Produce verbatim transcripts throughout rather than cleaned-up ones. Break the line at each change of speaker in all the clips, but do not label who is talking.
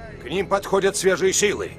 К ним подходят свежие силы.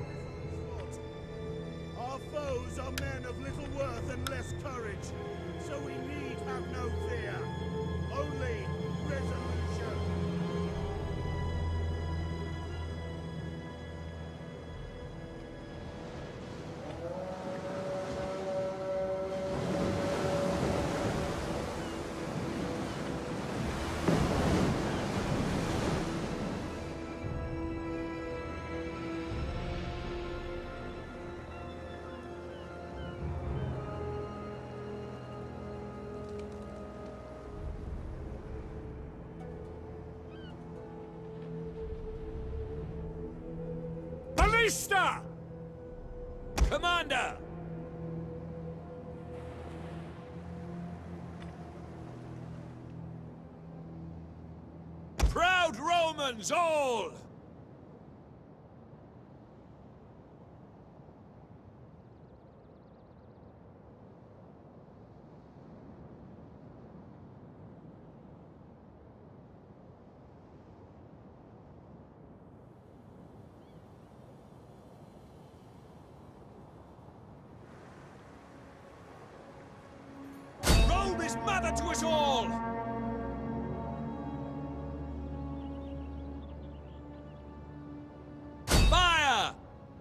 Ballista! Commander! Proud Romans all! Rome is mother to us all! Fire!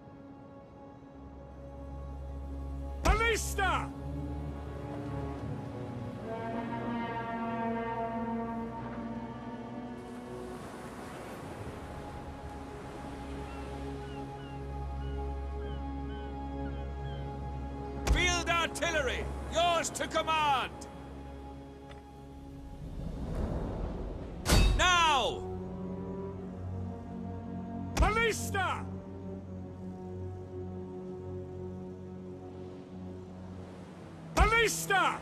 Ballista! Field artillery, yours to command! Now! Ballista! Ballista!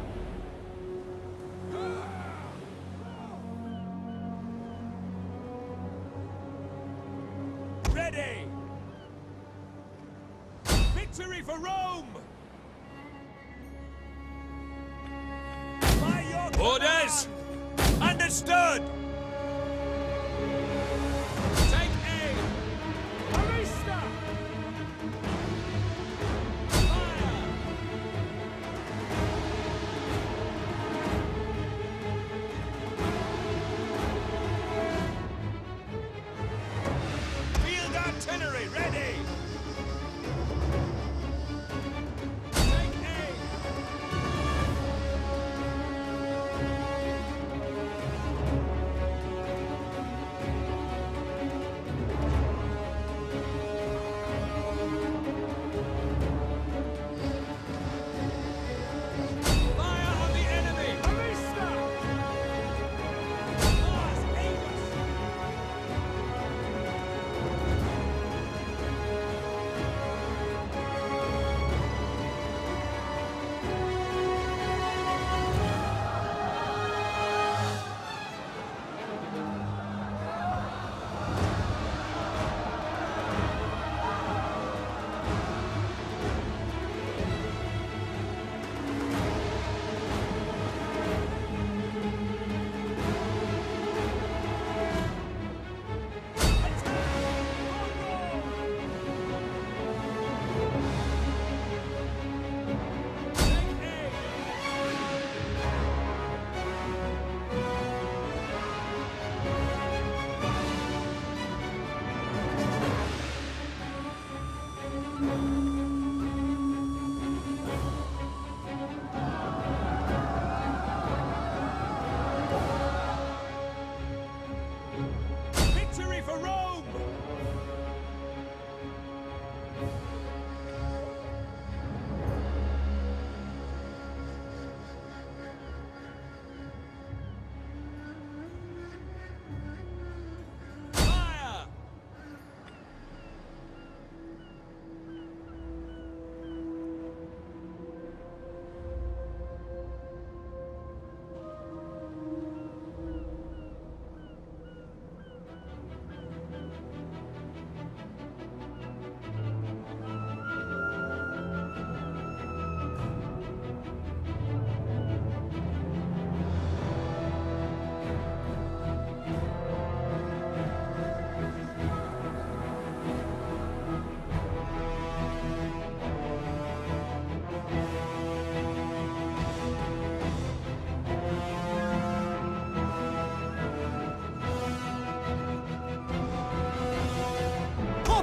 Ready! Victory for Rome! By your orders! Understood! Take aim! Ballista! Fire! Field artillery ready! Take aim!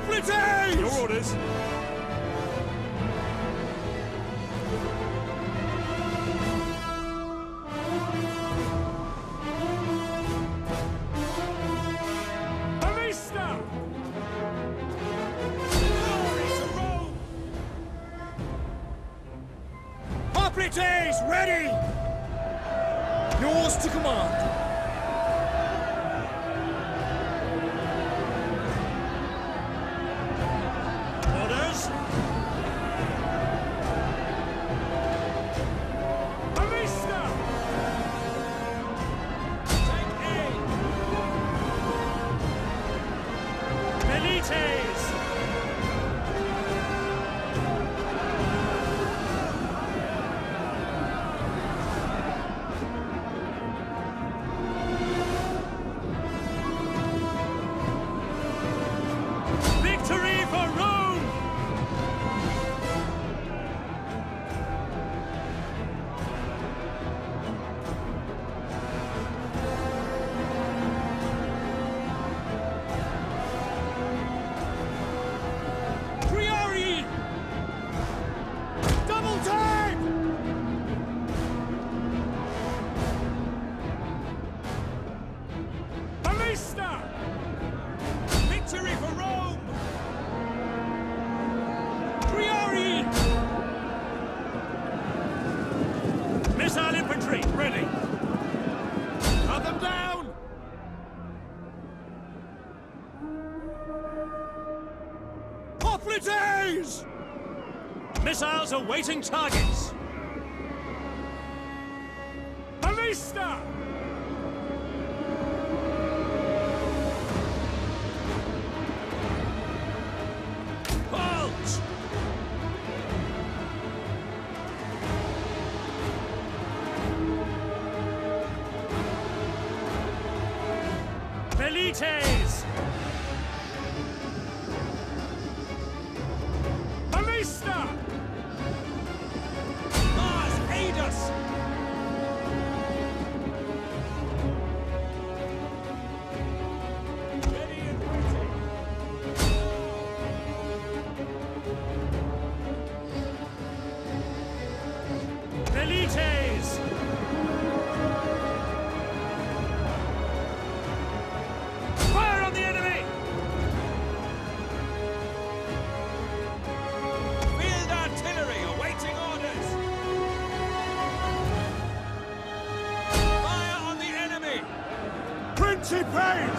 Hoplites!
Your orders. Arista! Glory to Rome!
Hoplites, ready! Yours to command.
Orders. Arista! Take aim! Milites! Victory for Rome!
Priori! Double time!
Arista! Victory for Rome!
Priori!
Missile infantry, ready!
Cut them down! Hoplites!
Missiles awaiting targets! Arista!
Halt!
Milites! Arista!
Mars, aid us!
Ready and waiting! Milites! Fire on the enemy! Field artillery awaiting orders! Fire on the enemy!
Principes!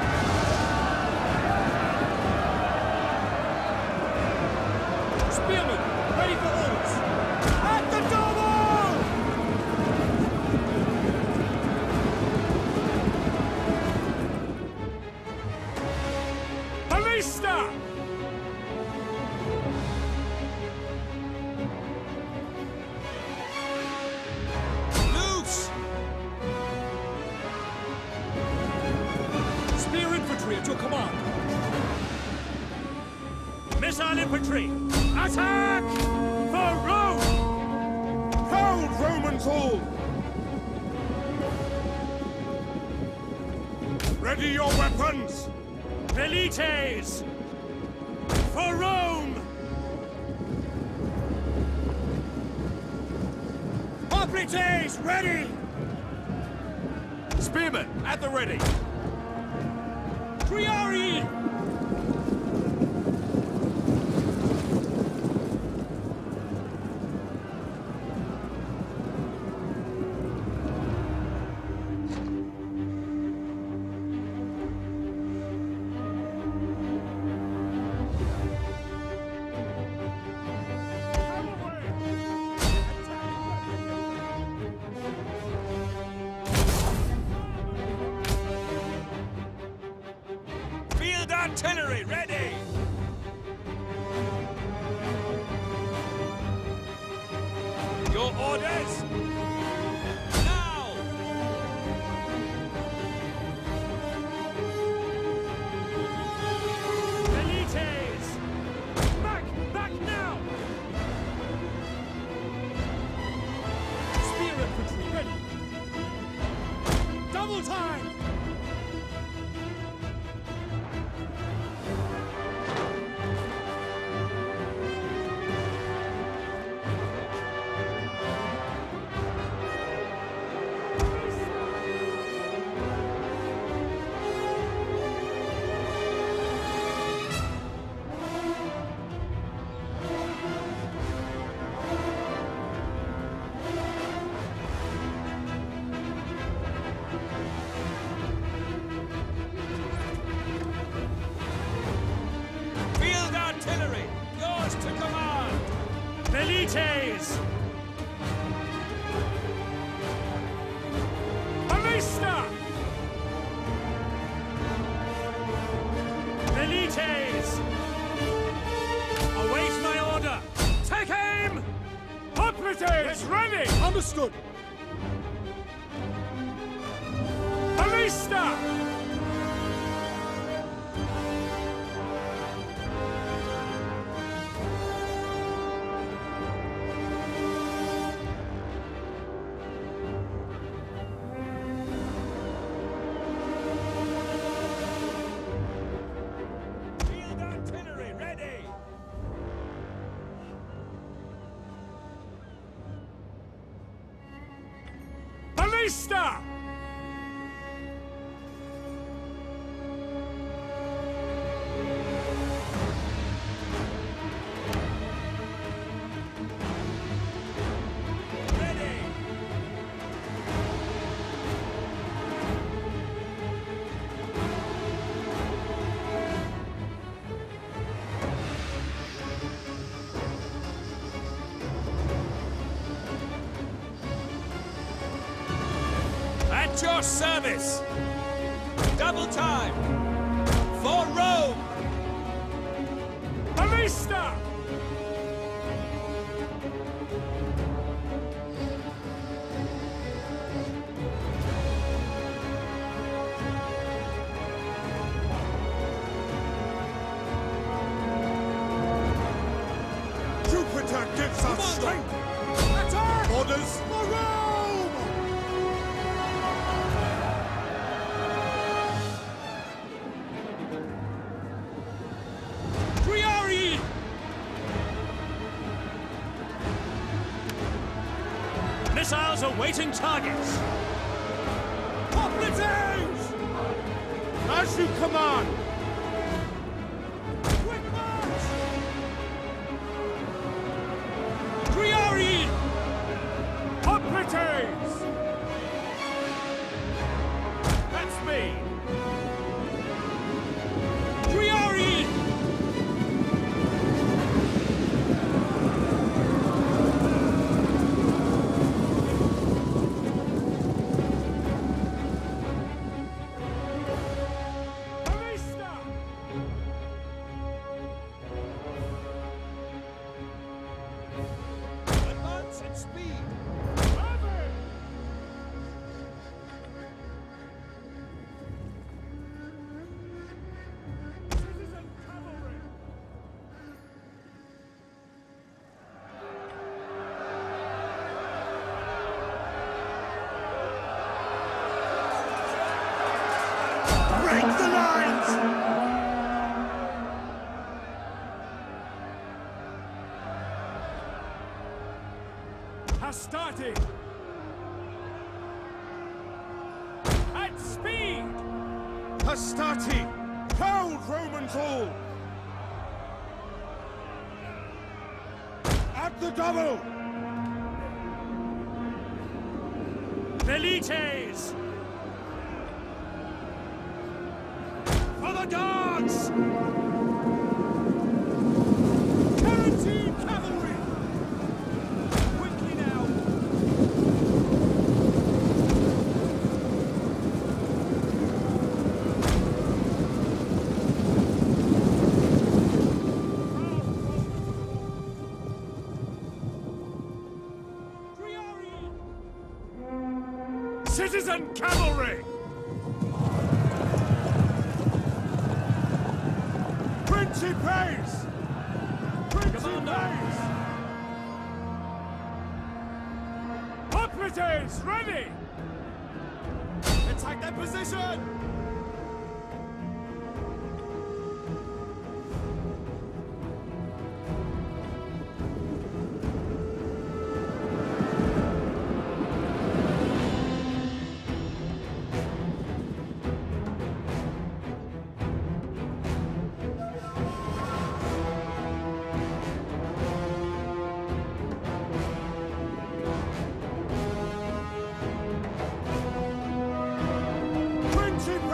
Spearmen, ready for orders! At the double!
Arista!
Loose! Spear infantry at your command!
Missile infantry! Attack! For Rome!
Hold, Romans all! Ready your weapons!
Milites! For Rome!
Hoplites, ready! Spearmen, at the ready! Priori!
Field artillery ready! Your orders? Now! Milites! Back! Back now!
Spear infantry, ready! Double time!
Velites! Ballista! Velites! Await my order! Take aim! Hoplites! Ready!
Understood.
Ballista! Field artillery ready! Ballista! Ready! At your service! Double time! For Rome! Ballista!
Jupiter gives us strength. Attack! Orders for Rome!
Triari! Missiles awaiting targets!
Hoplites! As you command!
Quick march! Triari!
Hoplites!
That's me! Triari! Ballista! Advance at speed! Citizen cavalry!
Break the lines!
Hastati! At speed!
Hastati! Hold Romans all! At the double!
Velites! For the guards! Tarantine cavalry! Quickly now! Citizen cavalry!
Principes! Principes!
Hoplites ready!
Attack their position! Principes!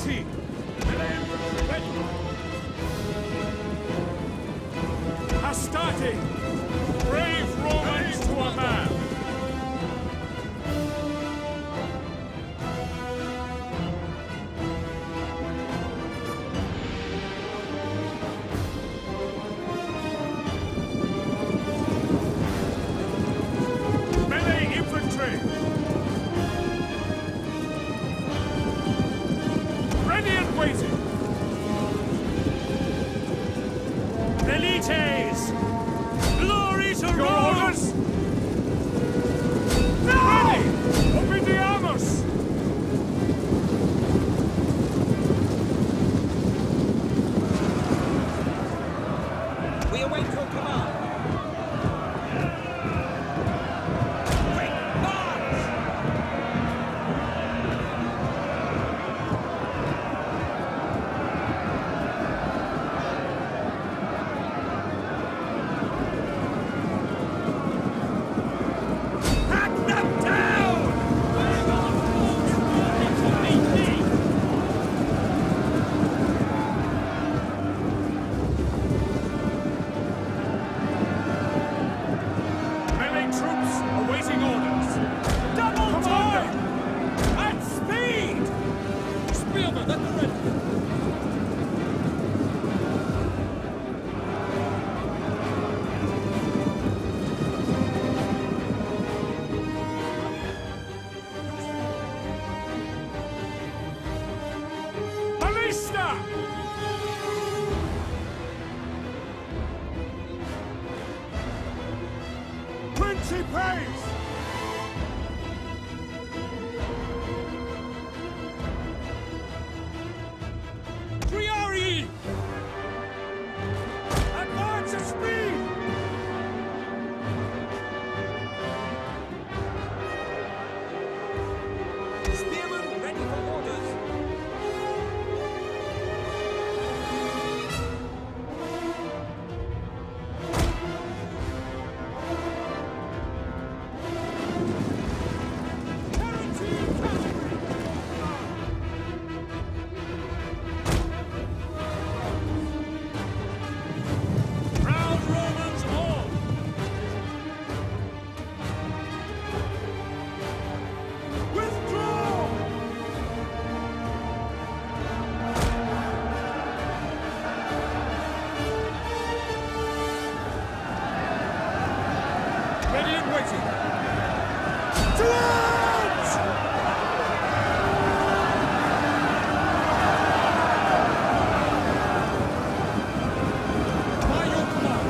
Mighty! Ready! Astarte! Brave Romans to a man! Melee infantry! Ready and waiting! Elites! Glory to Rome! Ready! Obidiamus!
We await your command. Quick march! Hack them down! Meet me!
Melee troops awaiting orders. Double time! At speed!
Spearmen at the ready!
Ballista! Principes!
Triarii!
Advance at speed!
Spearmen ready for orders.
Tarantine cavalry! Proud Romans all! Withdraw! Ready and waiting! To arms! By your command!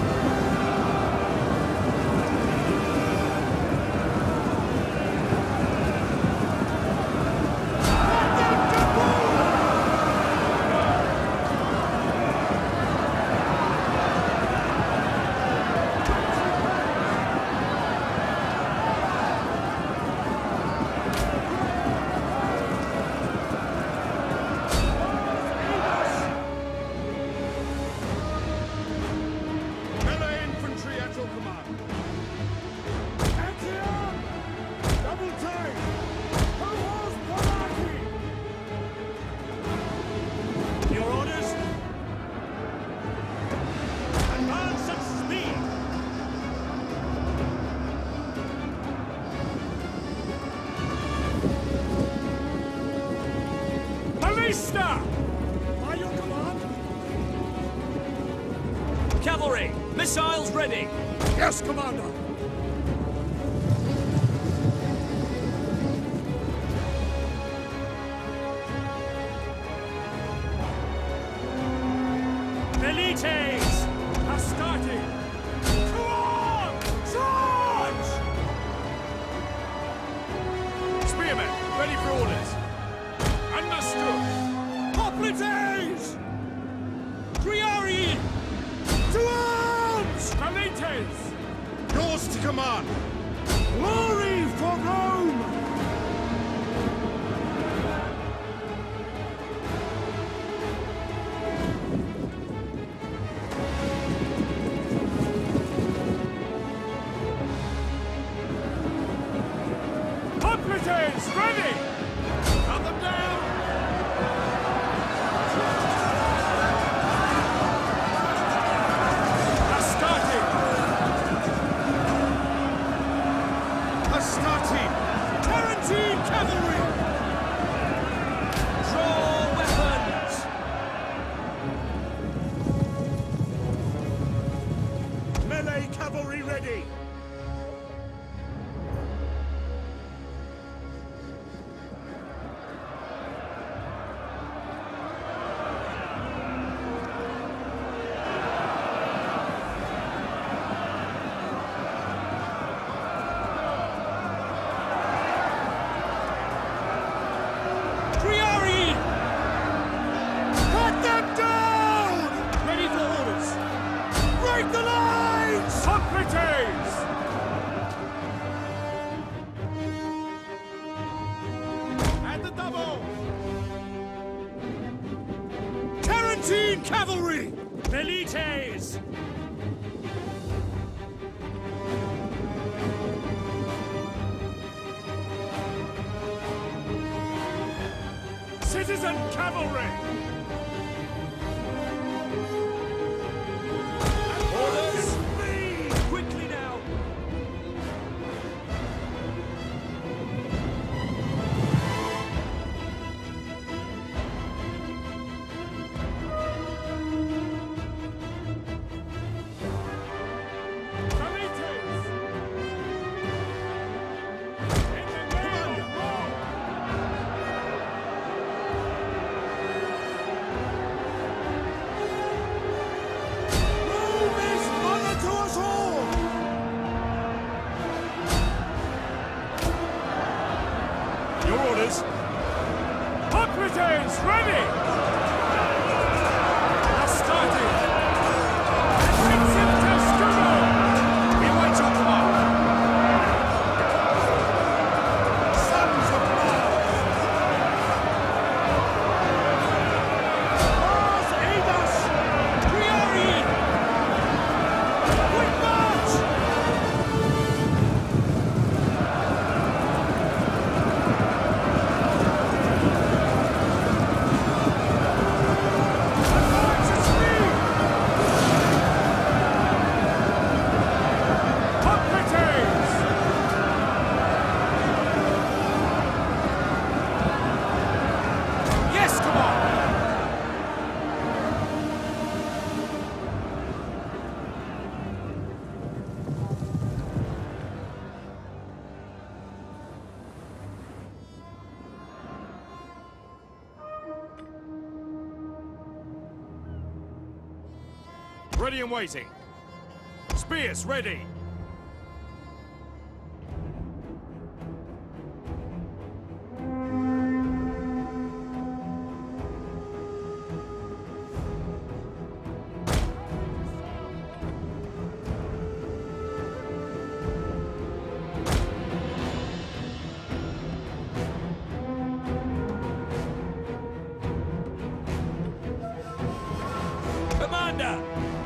Melee infantry at your command. Action! Double time! Cohorts Polaki! Your orders? Advance at speed! Ballista! By your command?
Cavalry! Missiles ready!
Yes, Commander! Elites! Astarte! To arms! Charge! Spearmen, ready for orders. Understood! Hoplites! Triarii! To arms! Elites! Yours to command! Glory for Rome! Hoplites, ready! Cut them down! Velites! Citizen cavalry!
Orders! Quickly now!
Hoplites, ready! Astarte! Attention to Scudo! We wait your command! Sons of Mars! Mars aid us! Priori! Quick march! Ready and waiting. Spears ready. Commander!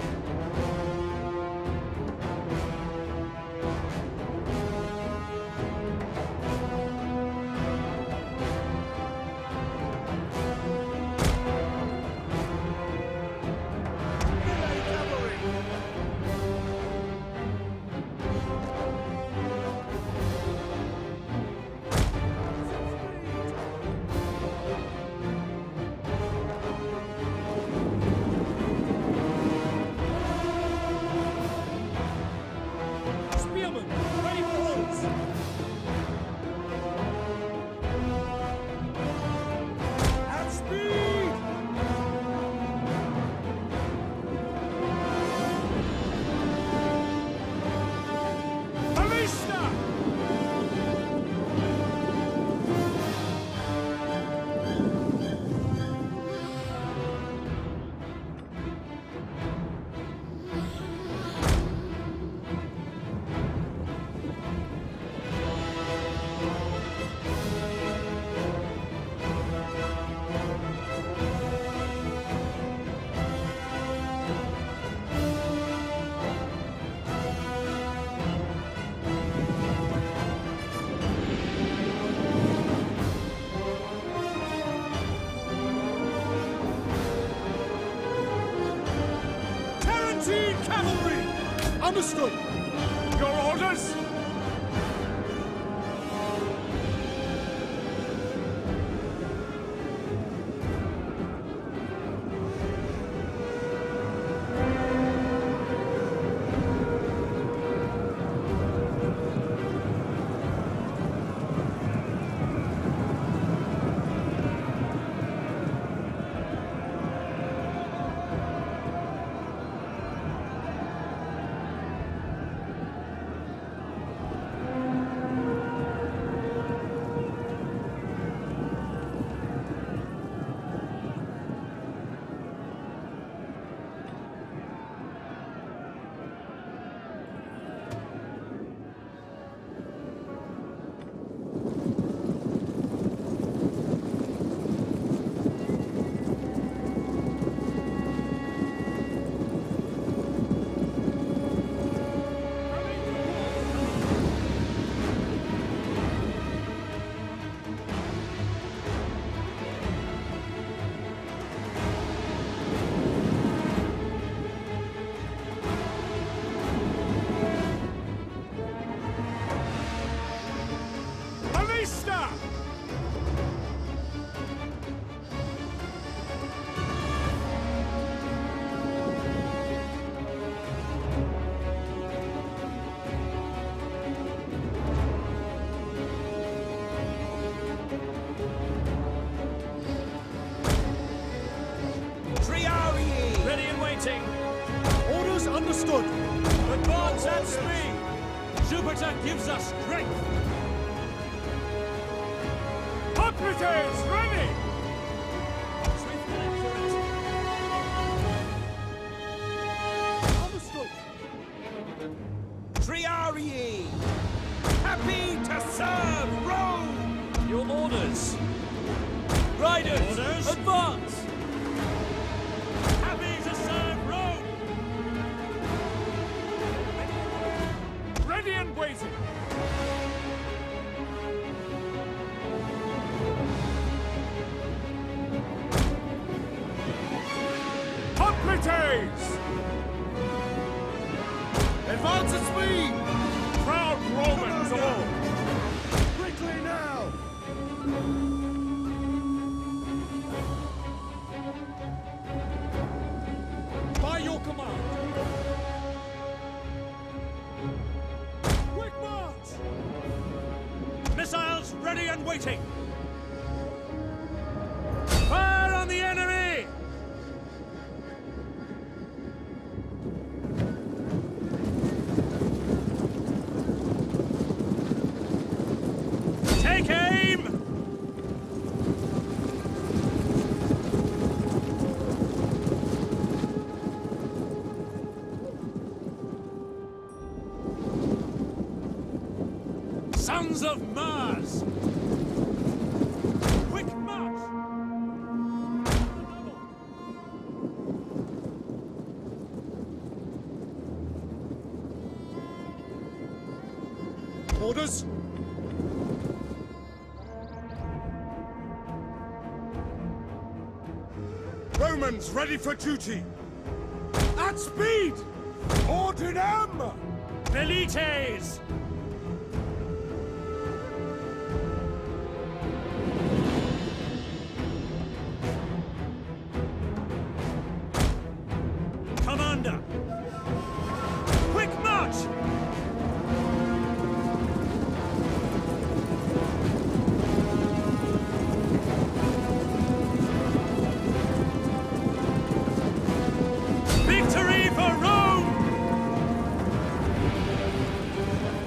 Cavalry! Understood! Your orders?
Jupiter gives us strength!
Hoplites, ready!
Swift and accurate!
Understood.
Triarii! Happy to serve Rome! Your orders! Riders, orders. Advance! Happy to serve Rome!
Ready and waiting! Hoplites!
Advance at speed!
Proud Romans all!
Quickly now!
By your command!
Quick march!
Missiles ready and waiting! Fire on the enemy! Take aim! Sons of Mars! Quick march!
Orders? Romans ready for duty! At speed! Ordinem!
Velites! Commander! Quick march! Victory for Rome!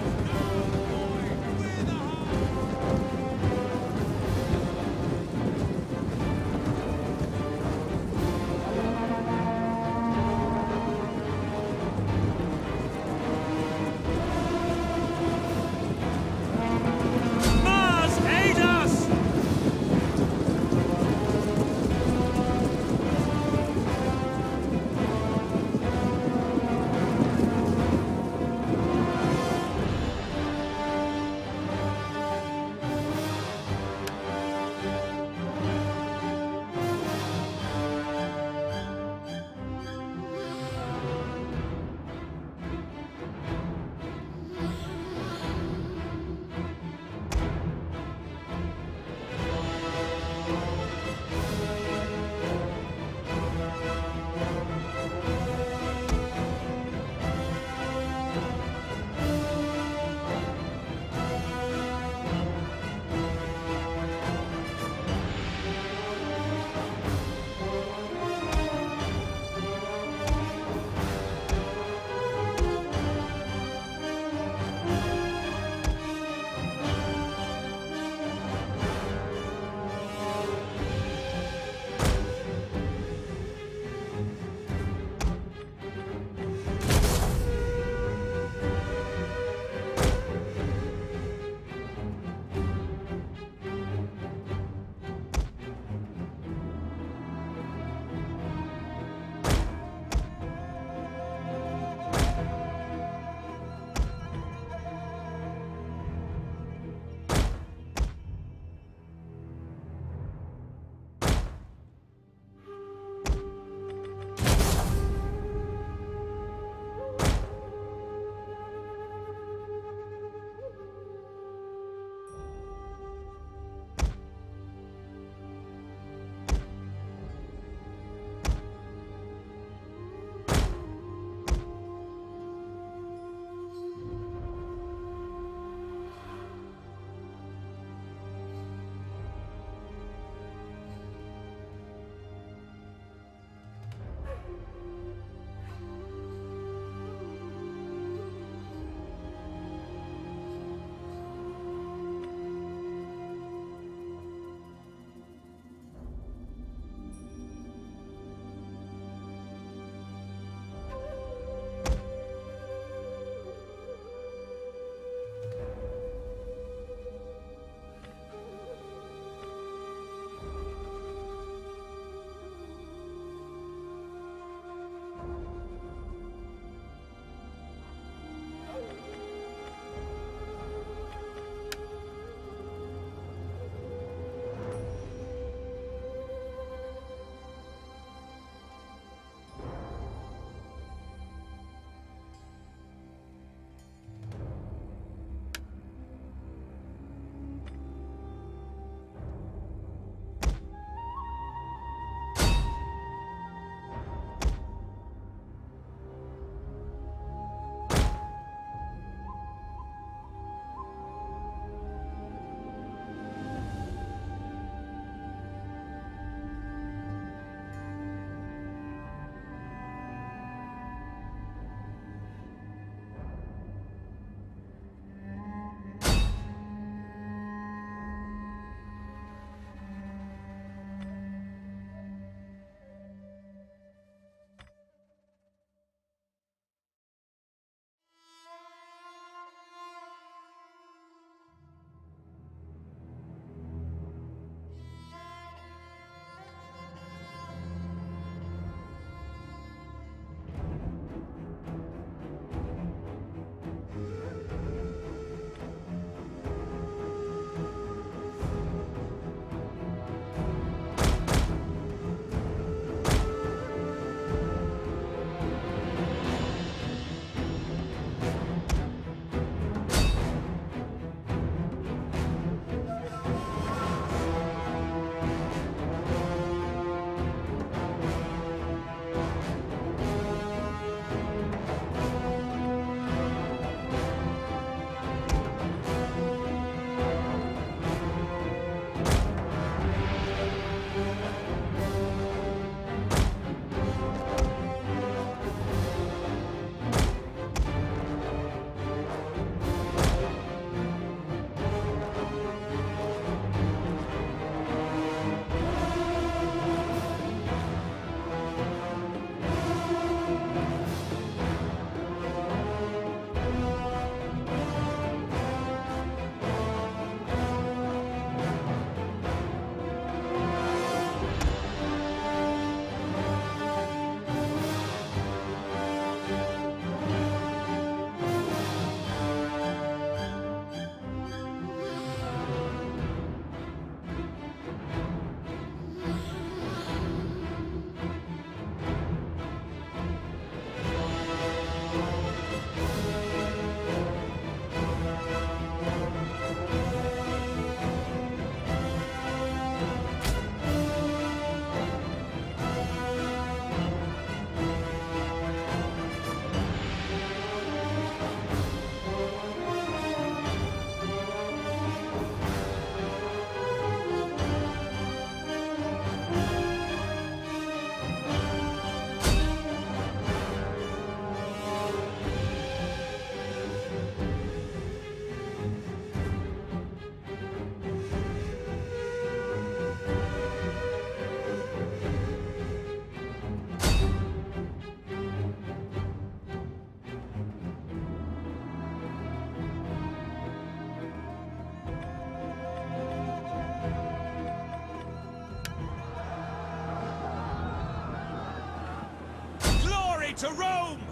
To Rome!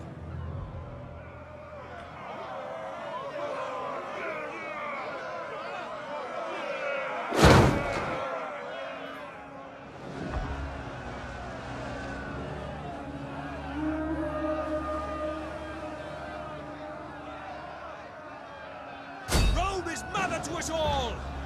Rome is mother to us all!